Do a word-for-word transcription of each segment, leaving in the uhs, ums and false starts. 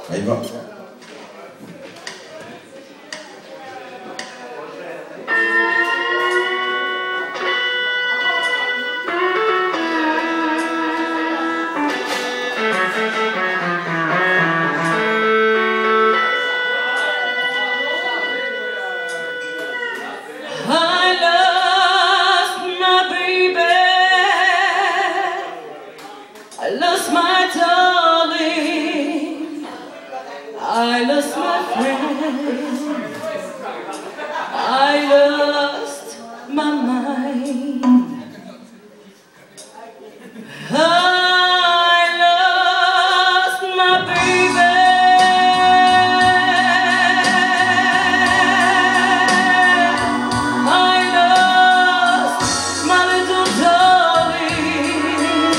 Allez, va. I lost my darling, I lost my friend, I lost my mind, I lost my baby, I lost my little darling.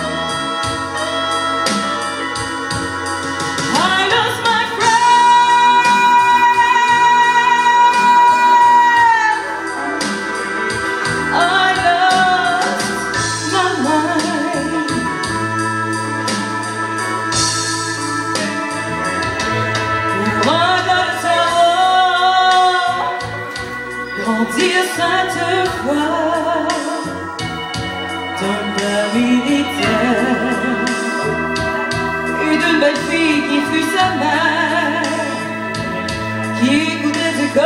Grandir sainte fois dans la militaire et d'une belle fille qui fut sa mère, qui écoutait de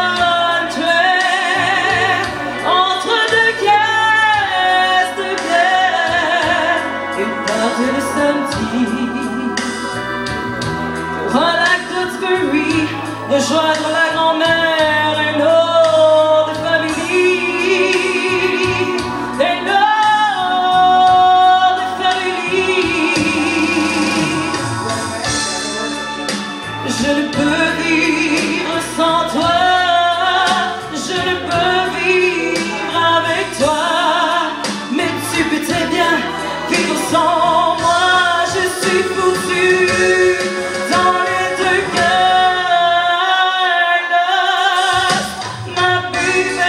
contraire entre deux caisses de bière et partait le samedi pour un lac d'Hawksbury rejoindre la grand-mère et l'autre. Je ne peux vivre sans toi, je ne peux vivre avec toi, mais tu peux très bien vivre sans moi, je suis foutu dans les deux cœurs. Ma baby.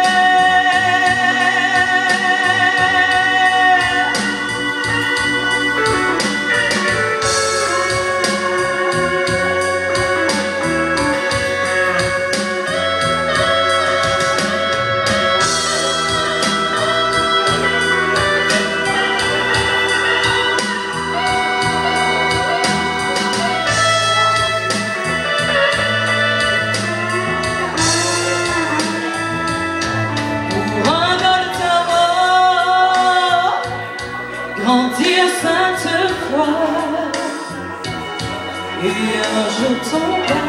Grandir sainte fois et un jour tomba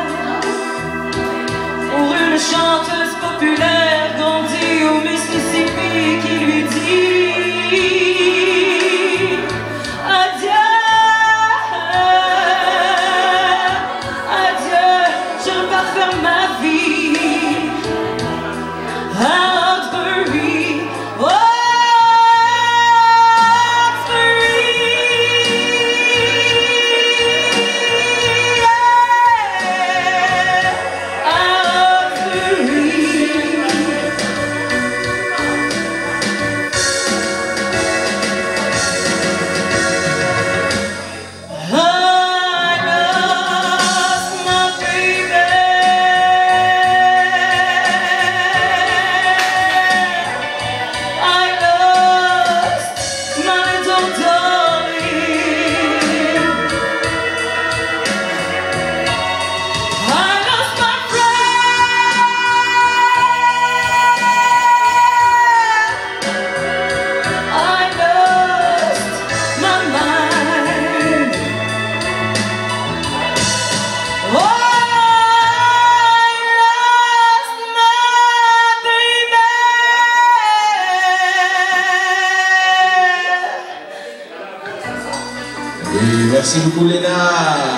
pour une chanteuse populaire grandie au Mississippi qui lui dit adieu, adieu, je repars faire ma vie à Hawksbury. Oh, Et merci beaucoup Léna.